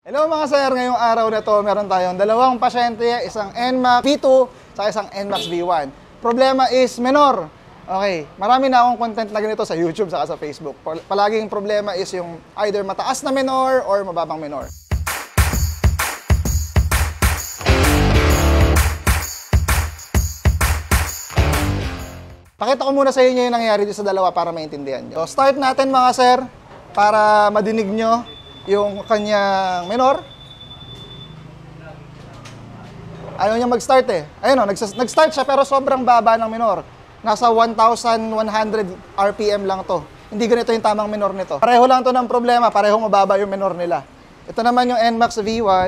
Hello mga sir, ngayong araw na to meron tayong dalawang pasyente, isang NMAX V2 at isang NMAX V1. Problema is menor. Okay, marami na akong content na ganito sa YouTube saka sa Facebook. Palaging problema is yung either mataas na menor or mababang menor. Pakita ko muna sa inyo yung nangyari dito sa dalawa para maintindihan nyo. So start natin mga sir, para madinig nyo yung kanyang menor. Ayaw niya mag-start eh. Ayun o, nag-start siya pero sobrang baba ng menor. Nasa 1,100 RPM lang to. Hindi ganito yung tamang menor nito. Pareho lang to ng problema, parehong mababa yung menor nila. Ito naman yung NMAX V1.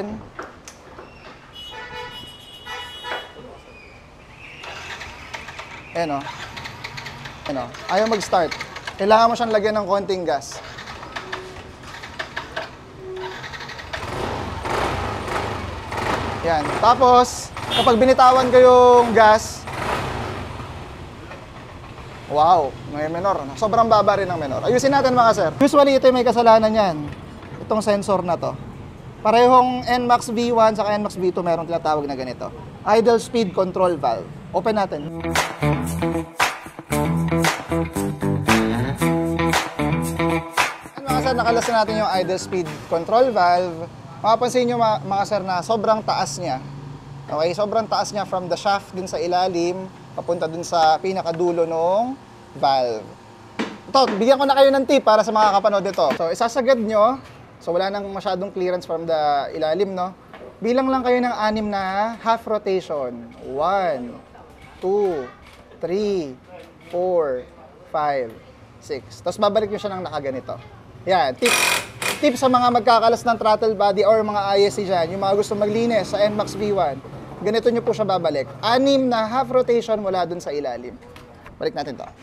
Ayun o. Ayun o, ayaw mag-start. Kailangan mo siyang lagyan ng konting gas. Yan. Tapos, kapag binitawan ko yung gas, wow, may menor. Sobrang baba rin ng menor. Ayusin natin mga sir. Usually, ito may kasalanan yan. Itong sensor na to. Parehong NMAX V1 sa NMAX V2 meron tinatawag na ganito. Idle speed control valve. Open natin. Mga sir, nakalas na natin yung idle speed control valve. Mapapansin nyo mga sir na sobrang taas niya. Okay, sobrang taas niya from the shaft din sa ilalim, papunta dun sa pinakadulo ng valve. Ito, bigyan ko na kayo ng tip para sa mga kapanood nito. So, isasagad nyo. So, wala nang masyadong clearance from the ilalim, no? Bilang lang kayo ng 6 na half rotation. 1, 2, 3, 4, 5, 6. Tapos babalik nyo siya ng nakaganito. Yan, tip sa mga magkakalas ng throttle body or mga ISC dyan, yung mga gusto maglinis sa NMAX V1, ganito nyo po siya babalik. 6 na half rotation mula dun sa ilalim. Balik natin to.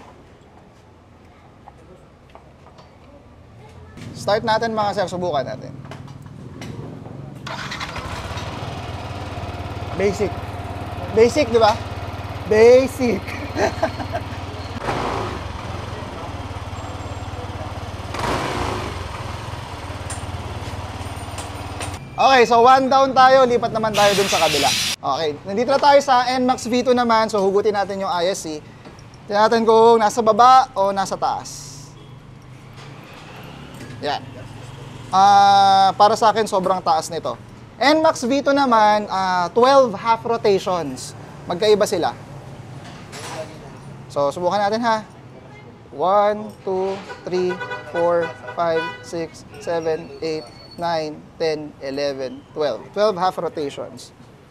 Start natin mga sir, subukan natin. Basic. Basic, di ba? Basic. Okay, so 1 down tayo, lipat naman tayo dun sa kabila. Okay, nandito na tayo sa NMAX V2 naman, so hugutin natin yung ISC. Tingnan natin kung nasa baba o nasa taas. Yan. Para sa akin, sobrang taas nito. NMAX V2 naman, 12 half rotations. Magkaiba sila. So, subukan natin ha. 1, 2, 3, 4, 5, 6, 7, 8, 9, 10, 11, 12. 12 half rotations.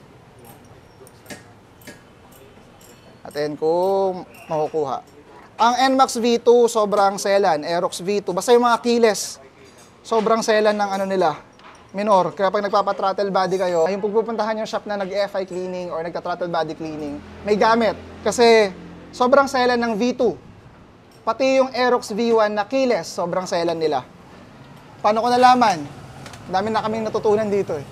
Atin kung makukuha. Ang NMAX V2, sobrang selan. Aerox V2, basta yung mga keyless, sobrang selan ng ano nila, menor. Kaya pag nagpapa-throttle body kayo, yung pagpupuntahan yung shop na nag-FI cleaning or nagka-throttle body cleaning, may gamit. Kasi sobrang selan ng V2. Pati yung Aerox V1 na keyless, sobrang selan nila. Paano ko nalaman? Dami na kaming natutunan dito eh.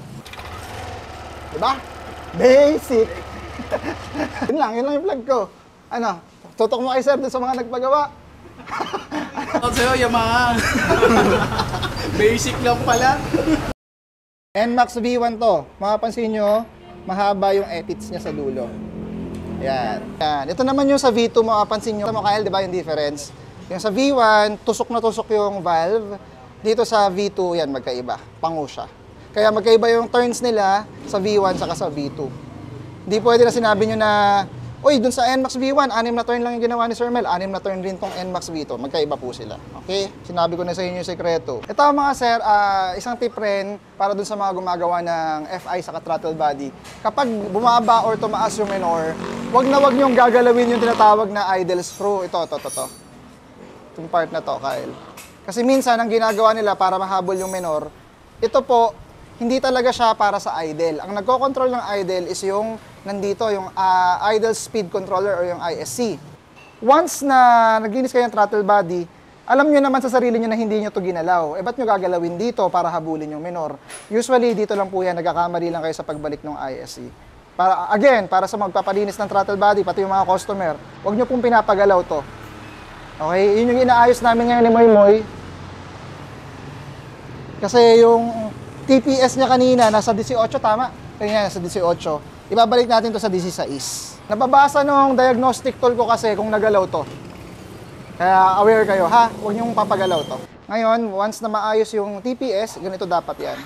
Diba? Basic! Yun lang yung vlog ko. Ano, tutok mo kay sir dun sa mga nagpagawa. Ako sa'yo, Yamaha. Basic lang pala. NMAX V1 to. Makapansin nyo, mahaba yung epits niya sa dulo. Yan. Yan. Ito naman yung sa V2, makapansin nyo. Makael, di ba yung difference? Yung sa V1, tusok na tusok yung valve. Dito sa V2, yan, magkaiba. Pango siya. Kaya magkaiba yung turns nila sa V1 saka sa V2. Hindi pwede na sinabi nyo na, uy, dun sa NMAX V1, 6 na turn lang yung ginawa ni Sir Mel, 6 na turn rin tong NMAX V2. Magkaiba po sila. Okay? Sinabi ko na sa inyo yung sekreto. Ito mga sir, isang tip rin para dun sa mga gumagawa ng FI saka throttle body. Kapag bumaba or tumaas yung menor, wag na wag nyong gagalawin yung tinatawag na idle screw. Ito. Itong part na to, Kyle. Kasi minsan, ang ginagawa nila para mahabol yung menor, ito po, hindi talaga siya para sa idle. Ang nagko-control ng idle is yung nandito, yung idle speed controller or yung ISC. Once na naglinis kayo ng throttle body, alam nyo naman sa sarili nyo na hindi nyo ito ginalaw. Ba't nyo gagalawin dito para habulin yung menor? Usually, dito lang po yan, nagkakamali lang kayo sa pagbalik ng ISC. Para sa magpapalinis ng throttle body, pati yung mga customer, huwag nyo pong pinapagalaw to. Okay, yun yung inaayos namin ngayon ni Moy Moy. Kasi yung TPS niya kanina, nasa 18, tama? Kanina, nasa 18. Ibabalik natin to sa 16. Nababasa nung diagnostic tool ko kasi kung nagalaw to. Kaya aware kayo, ha? Huwag niyong papagalaw to. Ngayon, once na maayos yung TPS, ganito dapat yan.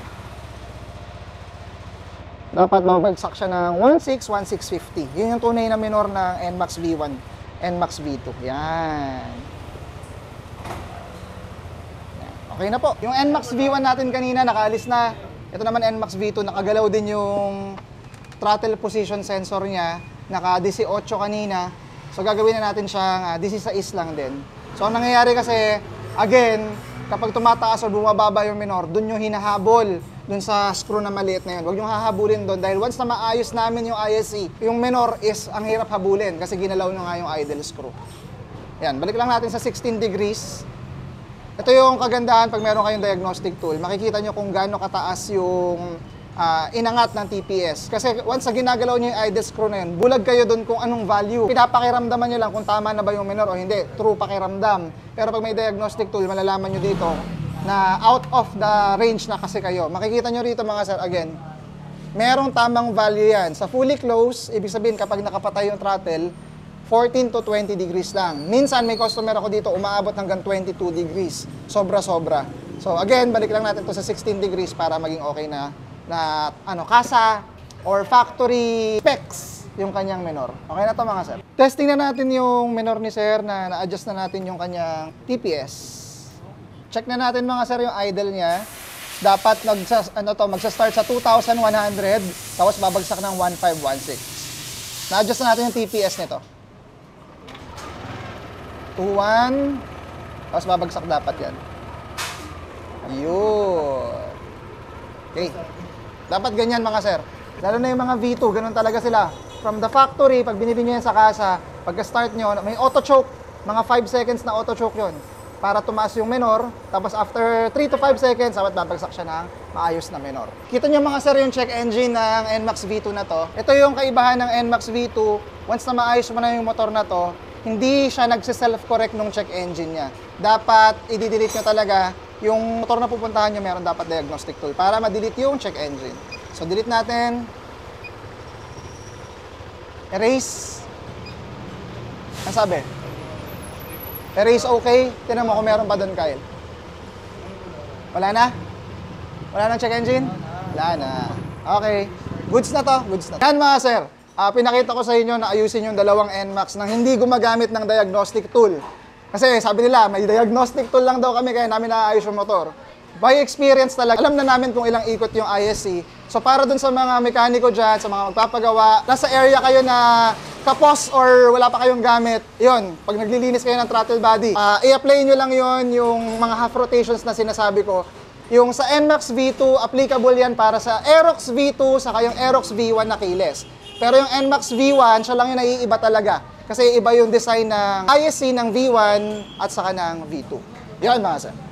Dapat mabagsak siya ng 1.6, 1.650. Yun yung tunay na minor ng NMAX V1, NMAX V2. Yan. Okay na po. Yung NMAX V1 natin kanina, nakaalis na. Ito naman NMAX V2, nakagalaw din yung throttle position sensor niya. Naka-18 kanina. So gagawin na natin siyang 16 lang din. So ang nangyayari kasi, again, kapag tumataas o bumababa yung minor, dun yung hinahabol dun sa screw na maliit na yun. Huwag yung hahabulin dun dahil once na maayos namin yung ISC, yung minor is ang hirap habulin kasi ginalaw nyo nga yung idle screw. Yan, balik lang natin sa 16 degrees. Ito yung kagandahan pag meron kayong diagnostic tool. Makikita nyo kung gaano kataas yung inangat ng TPS. Kasi once na ginagalaw nyo yung idle screw na yun, bulag kayo dun kung anong value. Pinapakiramdaman nyo lang kung tama na ba yung minor o hindi. True pakiramdam. Pero pag may diagnostic tool, malalaman nyo dito na out of the range na kasi kayo. Makikita nyo rito mga sir, again, merong tamang value yan. Sa fully closed, ibig sabihin kapag nakapatay yung throttle, 14 to 20 degrees lang. Minsan may customer ako dito umaabot hanggang 22 degrees. Sobra-sobra. So again, balik lang natin to sa 16 degrees para maging okay na kasa or factory specs yung kanyang minor. Okay na to mga sir. Testing na natin yung minor ni sir na na-adjust na natin yung kanyang TPS. Check na natin mga sir yung idle niya. Dapat magsa-start sa 2,100 tapos babagsak ng 1,516. Na-adjust na natin yung TPS nito. 2,1 tapos babagsak dapat yan. Ayun. Okay. Dapat ganyan mga sir. Lalo na yung mga V2, ganun talaga sila. From the factory, pag binili nyo yan sa kasa, pagka-start nyo, may auto-choke. Mga 5 seconds na auto-choke yun. Para tumaas yung minor, tapos after 3 to 5 seconds, dapat babagsak siya ng maayos na minor. Kita nyo mga sir yung check engine ng NMAX V2 na to. Ito yung kaibahan ng NMAX V2. Once na maayos mo na yung motor na to, hindi siya nagsi-self-correct nung check engine niya. Dapat i-delete nyo talaga yung motor na pupuntahan nyo, meron dapat diagnostic tool para ma-delete yung check engine. So, delete natin. Erase. Ang sabi? Erase okay. Tingnan mo kung meron pa doon, Kyle. Wala na? Wala na check engine? Wala na. Okay. Goods na to. Goods na. Yan mga sir. Pinakita ko sa inyo na ayusin yung dalawang NMAX nang hindi gumagamit ng diagnostic tool. Kasi sabi nila, may diagnostic tool lang daw kami kaya namin naayos yung motor. By experience talaga, alam na namin kung ilang ikot yung ISC. So para dun sa mga mekaniko dyan, sa mga magpapagawa, nasa area kayo na kapos or wala pa kayong gamit, yun, pag naglilinis kayo ng throttle body, i-apply nyo lang yun yung mga half rotations na sinasabi ko. Yung sa NMAX V2, applicable yan para sa Aerox V2 saka yung Aerox V1 na keyless. Pero yung NMAX V1, siya lang yung naiiba talaga. Kasi iba yung design ng ISC ng V1 at saka ng V2. Yan mga sir.